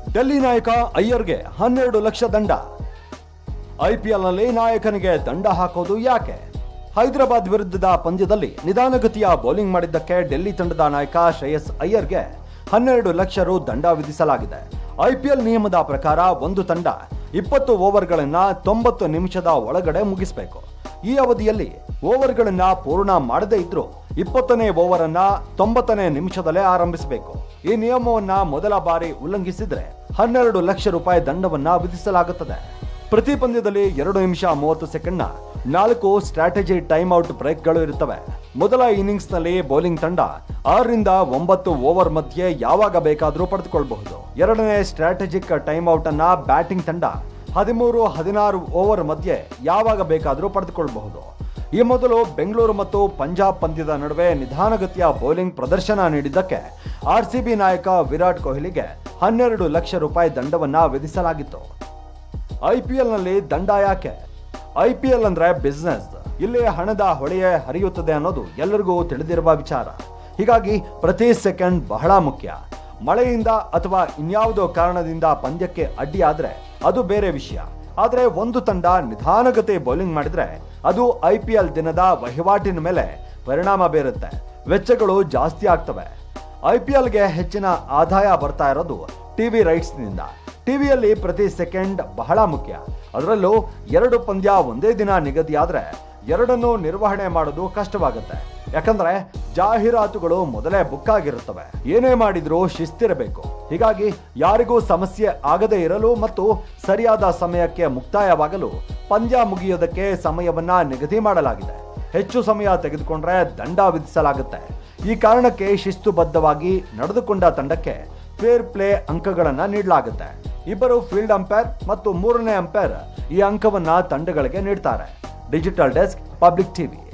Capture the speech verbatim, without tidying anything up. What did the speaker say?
ಡೆಲ್ಲಿ ನಾಯಕ ಅಯ್ಯರ್ಗೆ ಹನ್ನೆರಡು ಲಕ್ಷ ದಂಡ. ಐಪಿಎಲ್ನಲ್ಲಿ ನಾಯಕನಿಗೆ ದಂಡ ಹಾಕೋದು ಯಾಕೆ? ಹೈದರಾಬಾದ್ ವಿರುದ್ಧದ ಪಂದ್ಯದಲ್ಲಿ ನಿಧಾನಗತಿಯ ಬೌಲಿಂಗ್ ಮಾಡಿದ್ದಕ್ಕೆ ಡೆಲ್ಲಿ ತಂಡದ ನಾಯಕ ಶ್ರೇಯಸ್ ಅಯ್ಯರ್ಗೆ ಹನ್ನೆರಡು ಲಕ್ಷ ರು ದಂಡ ವಿಧಿಸಲಾಗಿದೆ. ಐಪಿಎಲ್ ನಿಯಮದ ಪ್ರಕಾರ ಒಂದು ತಂಡ ಇಪ್ಪತ್ತು ಓವರ್ಗಳನ್ನ ತೊಂಬತ್ತು ನಿಮಿಷದ ಒಳಗಡೆ ಮುಗಿಸಬೇಕು. ಈ ಅವಧಿಯಲ್ಲಿ ಓವರ್ಗಳನ್ನ ಪೂರ್ಣ ಮಾಡದೇ ಇದ್ರೂ ಇಪ್ಪತ್ತನೇ ಓವರ್ ಅನ್ನ ತೊಂಬತ್ತನೇ ನಿಮಿಷದಲ್ಲೇ ಆರಂಭಿಸಬೇಕು. ಈ ನಿಯಮವನ್ನ ಮೊದಲ ಬಾರಿ ಉಲ್ಲಂಘಿಸಿದ್ರೆ ಹನ್ನೆರಡು ಲಕ್ಷ ರೂಪಾಯಿ ದಂಡವನ್ನ ವಿಧಿಸಲಾಗುತ್ತದೆ. ಪ್ರತಿ ಪಂದ್ಯದಲ್ಲಿ ಎರಡು ನಿಮಿಷ ಮೂವತ್ತು ಸೆಕೆಂಡ್ನ ನಾಲ್ಕು ಸ್ಟ್ರಾಟಜಿ ಟೈಮ್ ಔಟ್ ಬ್ರೇಕ್ಗಳು ಇರುತ್ತವೆ. ಮೊದಲ ಇನ್ನಿಂಗ್ಸ್ ನಲ್ಲಿ ಬೌಲಿಂಗ್ ತಂಡ ಆರರಿಂದ ಒಂಬತ್ತು ಓವರ್ ಮಧ್ಯೆ ಯಾವಾಗ ಬೇಕಾದರೂ ಪಡೆದುಕೊಳ್ಳಬಹುದು. ಎರಡನೇ ಸ್ಟ್ರಾಟಜಿಕ್ ಟೈಮ್ ಔಟ್ ಅನ್ನ ಬ್ಯಾಟಿಂಗ್ ತಂಡ ಹದಿಮೂರು ಹದಿನಾರು ಓವರ್ ಮಧ್ಯೆ ಯಾವಾಗ ಬೇಕಾದರೂ ಪಡೆದುಕೊಳ್ಳಬಹುದು. ಈ ಮೊದಲು ಬೆಂಗಳೂರು ಮತ್ತು ಪಂಜಾಬ್ ಪಂದ್ಯದ ನಡುವೆ ನಿಧಾನಗತಿಯ ಬೌಲಿಂಗ್ ಪ್ರದರ್ಶನ ನೀಡಿದ್ದಕ್ಕೆ ಆರ್ಸಿಬಿ ನಾಯಕ ವಿರಾಟ್ ಕೊಹ್ಲಿಗೆ ಹನ್ನೆರಡು ಲಕ್ಷ ರೂಪಾಯಿ ದಂಡವನ್ನ ವಿಧಿಸಲಾಗಿತ್ತು. ಐಪಿಎಲ್ ನಲ್ಲಿ ದಂಡ ಯಾಕೆ? ಐಪಿಎಲ್ ಅಂದ್ರೆ ಬಿಸ್ನೆಸ್. ಇಲ್ಲಿ ಹಣದ ಹೊಳೆಯೇ ಹರಿಯುತ್ತದೆ ಅನ್ನೋದು ಎಲ್ಲರಿಗೂ ತಿಳಿದಿರುವ ವಿಚಾರ. ಹೀಗಾಗಿ ಪ್ರತಿ ಸೆಕೆಂಡ್ ಬಹಳ ಮುಖ್ಯ. ಮಳೆಯಿಂದ ಅಥವಾ ಇನ್ಯಾವುದೋ ಕಾರಣದಿಂದ ಪಂದ್ಯಕ್ಕೆ ಅಡ್ಡಿಯಾದ್ರೆ ಅದು ಬೇರೆ ವಿಷಯ. ಆದ್ರೆ ಒಂದು ತಂಡ ನಿಧಾನಗತಿ ಬೌಲಿಂಗ್ ಮಾಡಿದ್ರೆ ಅದು ಐಪಿಎಲ್ ದಿನದ ವಹಿವಾಟಿನ ಮೇಲೆ ಪರಿಣಾಮ ಬೀರುತ್ತೆ. ವೆಚ್ಚಗಳು ಜಾಸ್ತಿ ಆಗ್ತವೆ. ಐಪಿಎಲ್ಗೆ ಹೆಚ್ಚಿನ ಆದಾಯ ಬರ್ತಾ ಇರೋದು ಟಿವಿ ರೈಟ್ಸ್ ನಿಂದ. ಟಿವಿಯಲ್ಲಿ ಪ್ರತಿ ಸೆಕೆಂಡ್ ಬಹಳ ಮುಖ್ಯ. ಅದರಲ್ಲೂ ಎರಡು ಪಂದ್ಯ ಒಂದೇ ದಿನ ನಿಗದಿಯಾದ್ರೆ ಎರಡನ್ನೂ ನಿರ್ವಹಣೆ ಮಾಡೋದು ಕಷ್ಟವಾಗುತ್ತೆ. ಯಾಕಂದ್ರೆ ಜಾಹೀರಾತುಗಳು ಮೊದಲೇ ಬುಕ್ ಆಗಿರುತ್ತವೆ. ಏನೇ ಮಾಡಿದ್ರೂ ಶಿಸ್ತಿರಬೇಕು. ಹೀಗಾಗಿ ಯಾರಿಗೂ ಸಮಸ್ಯೆ ಆಗದೇ ಇರಲು ಮತ್ತು ಸರಿಯಾದ ಸಮಯಕ್ಕೆ ಮುಕ್ತಾಯವಾಗಲು ಪಂದ್ಯ ಮುಗಿಯೋದಕ್ಕೆ ಸಮಯವನ್ನ ನಿಗದಿ ಮಾಡಲಾಗಿದೆ. ಹೆಚ್ಚು ಸಮಯ ತೆಗೆದುಕೊಂಡ್ರೆ ದಂಡ ವಿಧಿಸಲಾಗುತ್ತೆ. ಈ ಕಾರಣಕ್ಕೆ ಶಿಸ್ತುಬದ್ಧವಾಗಿ ನಡೆದುಕೊಂಡ ತಂಡಕ್ಕೆ ಫೇರ್ ಪ್ಲೇ ಅಂಕಗಳನ್ನ ನೀಡಲಾಗುತ್ತೆ. ಇಬ್ಬರು ಫೀಲ್ಡ್ ಅಂಪೈರ್ ಮತ್ತು ಮೂರನೇ ಅಂಪೈರ್ ಈ ಅಂಕವನ್ನ ತಂಡಗಳಿಗೆ ನೀಡ್ತಾರೆ. Digital desk, public TV.